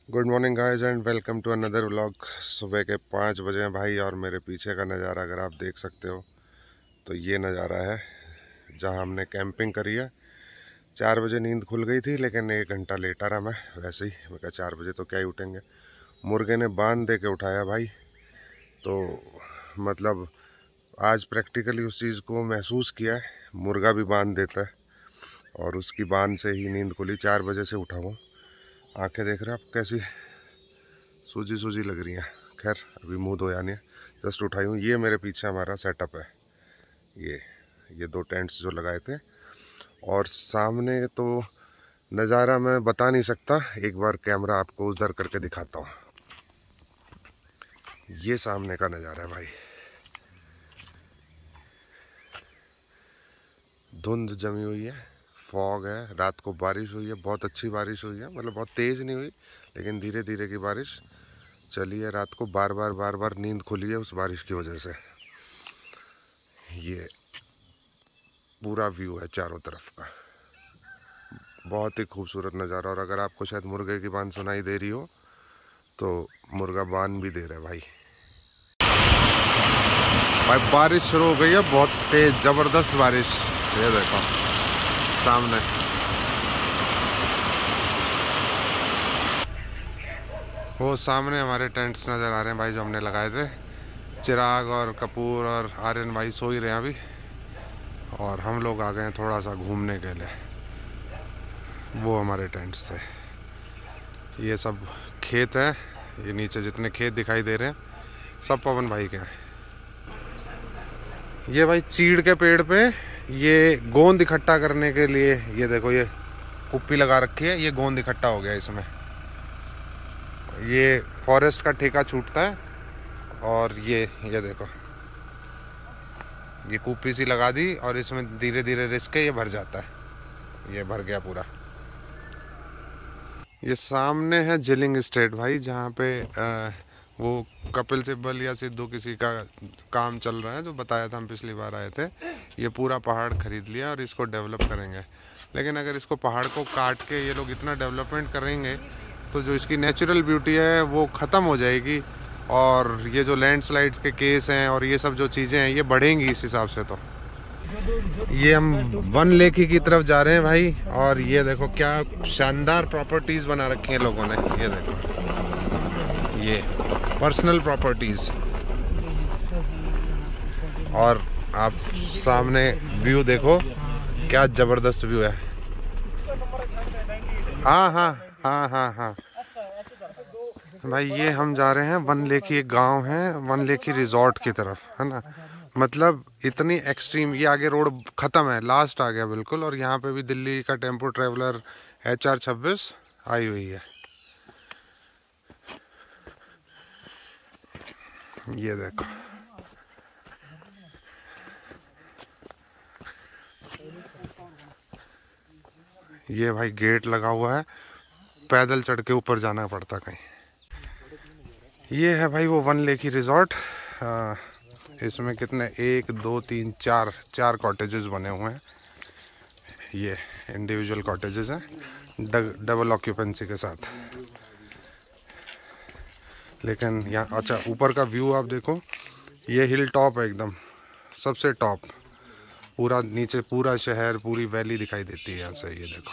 Good morning guys and welcome to another vlog. सुबह के 5 बजे हैं भाई, और मेरे पीछे का नज़ारा अगर आप देख सकते हो तो ये नज़ारा है जहां हमने कैंपिंग करी है। 4 बजे नींद खुल गई थी, लेकिन 1 घंटा लेटा रहा मैं वैसे ही। मैं कहा 4 बजे तो क्या ही उठेंगे। मुर्गे ने बांध दे के उठाया भाई, तो मतलब आज प्रैक्टिकली उस चीज़ को महसूस किया है। मुर्गा भी बांध देता है और उसकी बांध से ही नींद खुली। 4 बजे से उठा हूँ। आंखें देख रहे हैं आप कैसी सूजी सूजी लग रही हैं। खैर अभी मुंह धोया नहीं है, जस्ट उठाई हूँ। ये मेरे पीछे हमारा सेटअप है, ये 2 टेंट्स जो लगाए थे। और सामने तो नज़ारा मैं बता नहीं सकता, एक बार कैमरा आपको उधर करके दिखाता हूँ। ये सामने का नज़ारा है भाई। धुंध जमी हुई है, फॉग है, रात को बारिश हुई है, बहुत अच्छी बारिश हुई है। मतलब बहुत तेज़ नहीं हुई, लेकिन धीरे धीरे की बारिश चली है। रात को बार बार नींद खुली है उस बारिश की वजह से। ये पूरा व्यू है चारों तरफ का, बहुत ही खूबसूरत नज़ारा। और अगर आपको शायद मुर्गे की बांध सुनाई दे रही हो तो मुर्गा बांध भी दे रहा है भाई। बारिश शुरू हो गई है, बहुत तेज ज़बरदस्त बारिश। ये देखो सामने, वो सामने हमारे टेंट्स नज़र आ रहे हैं भाई जो हमने लगाए थे। चिराग और कपूर और आर्यन भाई सो ही रहे हैं अभी, और हम लोग आ गए हैं थोड़ा सा घूमने के लिए। वो हमारे टेंट्स थे। ये सब खेत है, ये नीचे जितने खेत दिखाई दे रहे हैं सब पवन भाई के हैं। ये भाई चीड़ के पेड़ पे ये गोंद इकट्ठा करने के लिए, ये देखो ये कुप्पी लगा रखी है। ये गोंद इकट्ठा हो गया इसमें। ये फॉरेस्ट का ठेका छूटता है, और ये देखो ये कुप्पी सी लगा दी, और इसमें धीरे धीरे रिस्क के ये भर जाता है। ये भर गया पूरा। ये सामने है जिलिंग स्टेट भाई, जहाँ पे वो कपिल सिब्बल या सिद्धू किसी का काम चल रहा है, जो बताया था हम पिछली बार आए थे। ये पूरा पहाड़ खरीद लिया और इसको डेवलप करेंगे। लेकिन अगर इसको पहाड़ को काट के ये लोग इतना डेवलपमेंट करेंगे तो जो इसकी नेचुरल ब्यूटी है वो ख़त्म हो जाएगी, और ये जो लैंडस्लाइड्स के केस हैं और ये सब जो चीज़ें हैं ये बढ़ेंगी इस हिसाब से। तो ये हम वन लेक की तरफ जा रहे हैं भाई, और ये देखो क्या शानदार प्रॉपर्टीज़ बना रखी हैं लोगों ने। ये देखो ये पर्सनल प्रॉपर्टीज़, और आप सामने व्यू देखो क्या ज़बरदस्त व्यू है। हाँ भाई, ये हम जा रहे हैं वन लेकी, एक गांव है वन लेकी रिजॉर्ट की तरफ, है ना। मतलब इतनी एक्सट्रीम, ये आगे रोड ख़त्म है, लास्ट आ गया बिल्कुल। और यहाँ पे भी दिल्ली का टेम्पो ट्रेवलर HR26 आई हुई है। ये देखो ये भाई गेट लगा हुआ है, पैदल चढ़ के ऊपर जाना पड़ता कहीं। ये है भाई वो वन लेकी रिजॉर्ट। इसमें कितने 1 2 3 4 कॉटेजेस बने हुए हैं। ये इंडिविजुअल कॉटेजेस हैं डबल ऑक्यूपेंसी के साथ। लेकिन यहाँ अच्छा ऊपर का व्यू आप देखो, ये हिल टॉप है एकदम, सबसे टॉप। पूरा नीचे पूरा शहर, पूरी वैली दिखाई देती है यहाँ से। ये देखो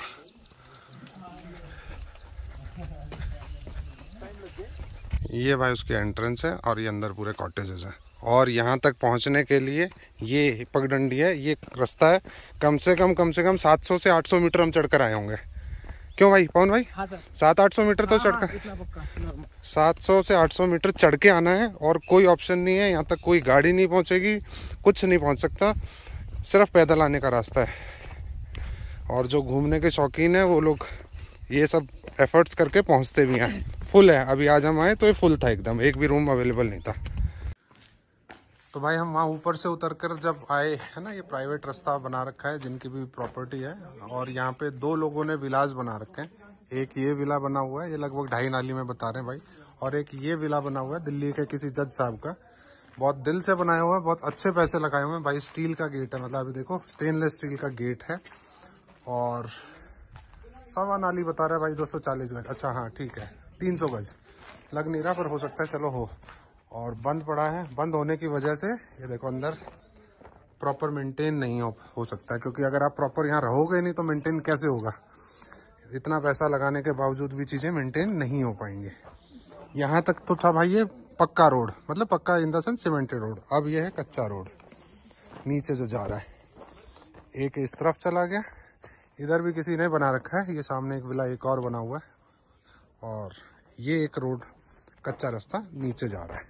ये भाई उसकी एंट्रेंस है, और ये अंदर पूरे कॉटेजेस हैं। और यहाँ तक पहुँचने के लिए ये पगडंडी है, ये रास्ता है। कम से कम 700 से 800 मीटर हम चढ़ कर आए होंगे। क्यों भाई पवन भाई? हाँ सर, 700-800 मीटर तो चढ़ कर 700 से 800 मीटर चढ़ के आना है, और कोई ऑप्शन नहीं है यहाँ तक। कोई गाड़ी नहीं पहुँचेगी, कुछ नहीं पहुँच सकता, सिर्फ पैदल आने का रास्ता है। और जो घूमने के शौकीन है वो लोग ये सब एफर्ट्स करके पहुँचते भी हैं। फुल है, अभी आज हम आए तो ये फुल था एकदम, एक भी रूम अवेलेबल नहीं था। तो भाई हम वहाँ ऊपर से उतर कर जब आए, है ना, ये प्राइवेट रास्ता बना रखा है जिनकी भी प्रॉपर्टी है। और यहाँ पे 2 लोगों ने विलास बना रखे हैं। एक ये विला बना हुआ है, ये लगभग 2.5 नाली में बता रहे हैं भाई। और एक ये विला बना हुआ है दिल्ली के किसी जज साहब का, बहुत दिल से बनाया हुआ है, बहुत अच्छे पैसे लगाए हुए हैं भाई। स्टील का गेट है, मतलब अभी देखो स्टेनलेस स्टील का गेट है। और 1.25 नाली बता रहे हैं भाई, 240 गज। अच्छा हाँ ठीक है, 300 गज लग नहीं रहा, पर हो सकता है चलो हो। और बंद पड़ा है, बंद होने की वजह से ये देखो अंदर प्रॉपर मेंटेन नहीं हो सकता है, क्योंकि अगर आप प्रॉपर यहाँ रहोगे नहीं तो मेंटेन कैसे होगा। इतना पैसा लगाने के बावजूद भी चीज़ें मेंटेन नहीं हो पाएंगी। यहाँ तक तो था भाई ये पक्का रोड, मतलब पक्का in the sense cemented road. अब ये है कच्चा रोड नीचे जो जा रहा है। एक इस तरफ चला गया, इधर भी किसी ने बना रखा है। ये सामने एक विला एक और बना हुआ है, और ये एक रोड कच्चा रास्ता नीचे जा रहा है।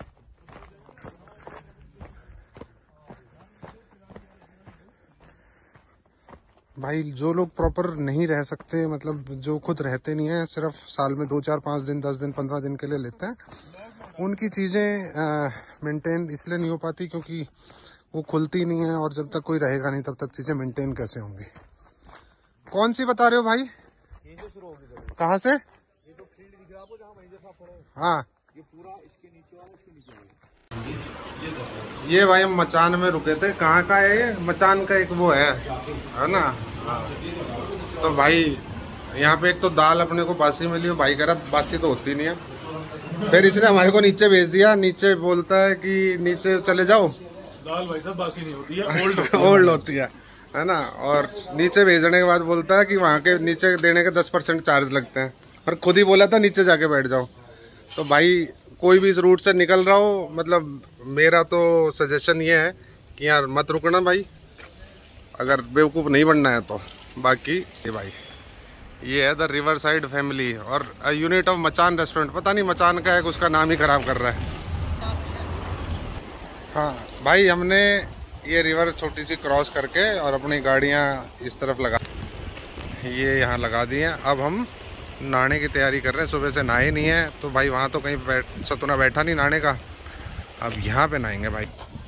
भाई जो लोग प्रॉपर नहीं रह सकते, मतलब जो खुद रहते नहीं है, सिर्फ साल में 2, 4, 5 दिन, 10 दिन, 15 दिन के लिए लेते हैं, उनकी चीज़ें मेंटेन इसलिए नहीं हो पाती क्योंकि वो खुलती नहीं है, और जब तक कोई रहेगा नहीं तब तक चीज़ें मेंटेन कैसे होंगी। कौन सी बता रहे हो भाई? ये जो शुरू होगी कहाँ से? ये जो फील्ड दिख रहा है आपको, जहाँ वहीं जैसा पड़ा है। हाँ, ये पूरा इसके नीचे वाला, इसके नीचे वाला। ये भाई हम मचान में रुके थे। कहाँ का है ये? मचान का एक वो है ना। तो भाई यहाँ पे एक तो दाल अपने को बासी मिली, भाई कह रहा बासी तो होती नहीं है। फिर इसने हमारे को नीचे भेज दिया। नीचे बोलता है कि नीचे चले जाओ, दाल भाई साहब बासी नहीं होती है, ओल्ड होती है ना। और नीचे भेजने के बाद बोलता है कि वहाँ के नीचे देने के 10% चार्ज लगते हैं, पर खुद ही बोला था नीचे जाके बैठ जाओ। तो भाई कोई भी इस रूट से निकल रहा हो, मतलब मेरा तो सजेशन ये है कि यार मत रुकना भाई, अगर बेवकूफ़ नहीं बनना है तो। बाकी ये भाई ये है द रिवर साइड फैमिली और यूनिट ऑफ मचान रेस्टोरेंट। पता नहीं मचान का है, उसका नाम ही ख़राब कर रहा है। हाँ भाई, हमने ये रिवर छोटी सी क्रॉस करके और अपनी गाड़ियाँ इस तरफ लगा, ये यहाँ लगा दी हैं। अब हम नहाने की तैयारी कर रहे हैं। सुबह से नहाए नहीं है, तो भाई वहाँ तो कहीं सतुना बैठा नहीं नहाने का, अब यहाँ पे नहाएंगे भाई।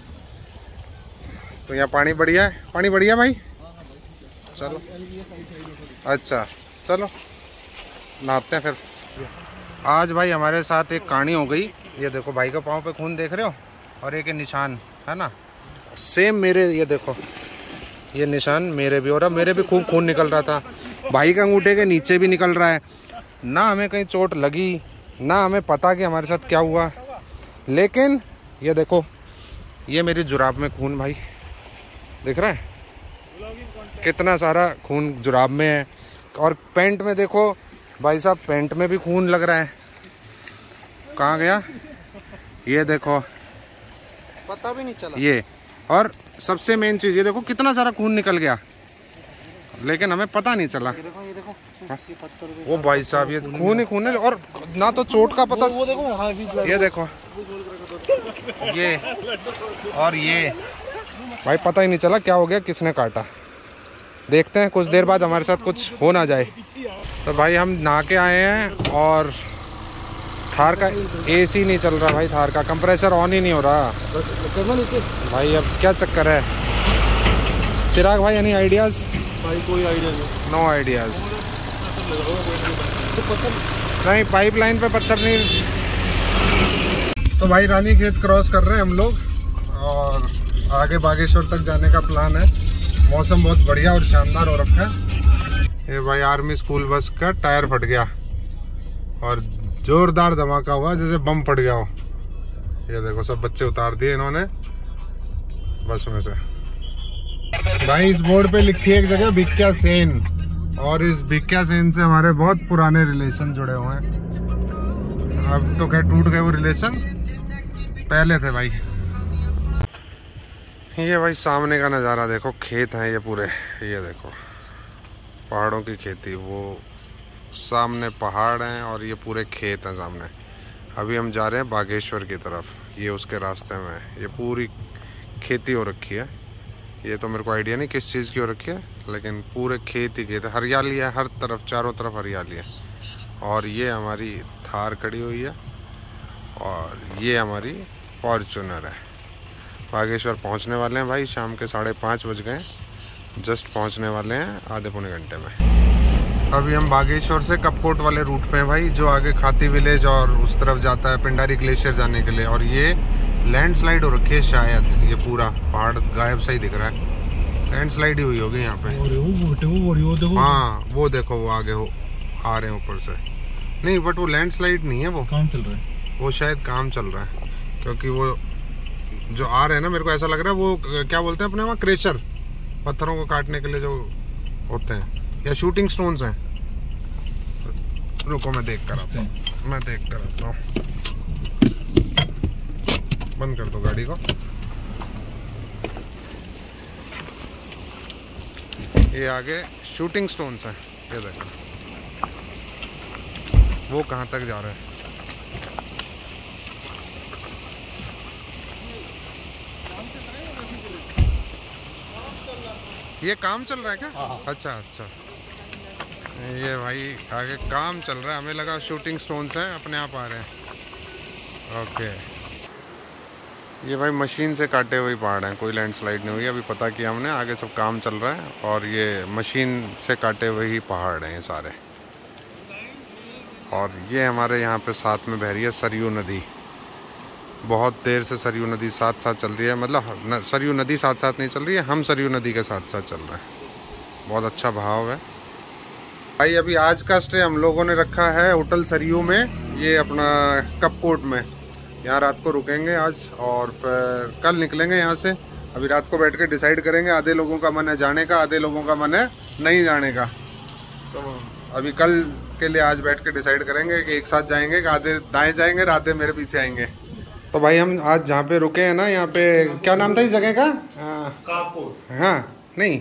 तो यहाँ पानी बढ़िया है, पानी बढ़िया भाई। चलो अच्छा, चलो नहाते हैं फिर। आज भाई हमारे साथ एक कहानी हो गई। ये देखो भाई का पाँव पे खून देख रहे हो, और एक निशान है ना, सेम मेरे, ये देखो ये निशान मेरे भी, और अब मेरे भी खूब खून निकल रहा था। भाई के अंगूठे के नीचे भी निकल रहा है। ना हमें कहीं चोट लगी, ना हमें पता कि हमारे साथ क्या हुआ, लेकिन ये देखो ये मेरी जुराब में खून भाई दिख रहा है, कितना सारा खून जुराब में है। और पैंट में देखो भाई साहब, पैंट में भी खून लग रहा है। कहाँ गया ये देखो, पता भी नहीं चला ये। और सबसे मेन चीज़ ये देखो कितना सारा खून निकल गया, लेकिन हमें पता नहीं चला। ये देखो ये पत्थर, वो भाई साहब ये खून ही खून है, और ना तो चोट का पता। वो देखो वहाँ भी, ये देखो ये, और ये भाई पता ही नहीं चला क्या हो गया, किसने काटा। देखते हैं कुछ देर बाद हमारे साथ कुछ हो ना जाए। तो भाई हम नहा के आए हैं, और थार का एसी नहीं चल रहा भाई, थार का कंप्रेसर ऑन ही नहीं हो रहा भाई। अब क्या चक्कर है चिराग भाई? Any ideas? भाई कोई आइडिया नहीं, नो आइडियाज़। नहीं, पाइपलाइन पे पत्थर नहीं। तो भाई रानी खेत क्रॉस कर रहे हैं हम लोग, और आगे बागेश्वर तक जाने का प्लान है। मौसम बहुत बढ़िया और शानदार हो रखा है। ये भाई आर्मी स्कूल बस का टायर फट गया, और जोरदार धमाका हुआ जैसे बम फट गया हो। ये देखो सब बच्चे उतार दिए इन्होंने बस में से। भाई इस बोर्ड पे लिखी है एक जगह भिक्या सेन, और इस भिक्या सेन से हमारे बहुत पुराने रिलेशन जुड़े हुए हैं। अब तो क्या टूट गए वो रिलेशन, पहले थे भाई। ये भाई सामने का नज़ारा देखो, खेत हैं ये पूरे, ये देखो पहाड़ों की खेती, वो सामने पहाड़ हैं और ये पूरे खेत हैं सामने। अभी हम जा रहे हैं बागेश्वर की तरफ, ये उसके रास्ते में है। ये पूरी खेती हो रखी है, ये तो मेरे को आइडिया नहीं किस चीज़ की हो रखी है, लेकिन पूरे खेत ही खेत है, हरियाली है हर तरफ, चारों तरफ हरियाली है। और ये हमारी थार खड़ी हुई है, और ये हमारी फॉर्चूनर है। बागेश्वर पहुंचने वाले हैं भाई, शाम के 5:30 बज गए, जस्ट पहुंचने वाले हैं आधे पौने घंटे में। अभी हम बागेश्वर से कपकोट वाले रूट पे हैं भाई, जो आगे खाती विलेज और उस तरफ जाता है पिंडारी ग्लेशियर जाने के लिए। और ये लैंडस्लाइड हो रखी है शायद, ये पूरा पहाड़ गायब सा ही दिख रहा है, लैंडस्लाइड ही हुई होगी यहाँ पे। हाँ वो देखो वो आगे हो आ रहे हैं ऊपर से, नहीं बट वो लैंडस्लाइड नहीं है, वो काम चल रहा है। वो शायद काम चल रहा है, क्योंकि वो जो आ रहे हैं ना, मेरे को ऐसा लग रहा है वो क्या बोलते हैं अपने वहाँ, क्रेशर, पत्थरों को काटने के लिए जो होते हैं, या शूटिंग स्टोन्स हैं। रुको मैं देख कर आता हूँ, मैं देख कर आता हूँ। बंद कर दो गाड़ी को। ये आगे शूटिंग स्टोन्स हैं, ये देखो वो कहाँ तक जा रहा है। ये काम चल रहा है क्या? अच्छा अच्छा, ये भाई आगे काम चल रहा है, हमें लगा शूटिंग स्टोन्स हैं अपने आप आ रहे हैं। ओके, ये भाई मशीन से काटे हुए पहाड़ हैं, कोई लैंडस्लाइड नहीं हुई, अभी पता किया हमने, आगे सब काम चल रहा है और ये मशीन से काटे हुए ही पहाड़ हैं ये सारे। और ये हमारे यहाँ पे साथ में बह रही है सरयू नदी, बहुत देर से सरयू नदी साथ साथ चल रही है, मतलब सरयू नदी साथ साथ नहीं चल रही है, हम सरयू नदी के साथ साथ चल रहे हैं। बहुत अच्छा भाव है भाई। अभी आज का स्टे हम लोगों ने रखा है होटल सरयू में, ये अपना कपकोट में। यहाँ रात को रुकेंगे आज और फिर कल निकलेंगे यहाँ से। अभी रात को बैठ के डिसाइड करेंगे, आधे लोगों का मन है जाने का, आधे लोगों का मन है नहीं जाने का। तो अभी कल के लिए आज बैठ के डिसाइड करेंगे कि एक साथ जाएंगे, कि आधे दाएँ जाएंगे, आधे मेरे पीछे आएंगे। तो भाई हम आज जहाँ पे रुके हैं ना, यहाँ पे क्या नाम था इस जगह का? हाँ नहीं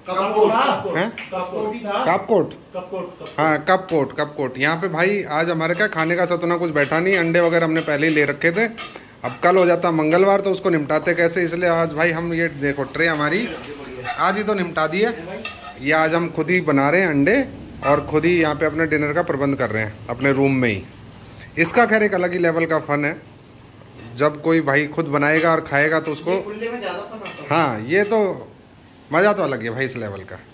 कापकोट, हाँ कपकोट। यहाँ पे भाई आज हमारे क्या खाने का सतना कुछ बैठा नहीं, अंडे वगैरह हमने पहले ही ले रखे थे। अब कल हो जाता मंगलवार तो उसको निपटाते कैसे, इसलिए आज भाई हम ये देखो ट्रे हमारी आज ही तो निपटा दी है। ये आज हम खुद ही बना रहे हैं अंडे और खुद ही यहाँ पे अपने डिनर का प्रबंध कर रहे हैं अपने रूम में ही। इसका खैर एक अलग ही लेवल का फन है, जब कोई भाई खुद बनाएगा और खाएगा तो उसको, हाँ ये तो मज़ा तो अलग है भाई इस लेवल का।